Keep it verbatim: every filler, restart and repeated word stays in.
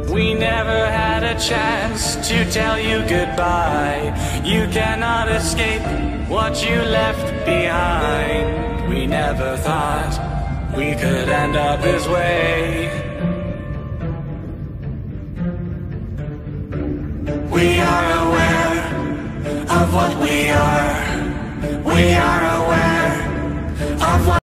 We never had a chance to tell you goodbye. You cannot escape what you left behind. We never thought we could end up this way. We are aware of what we are. We are aware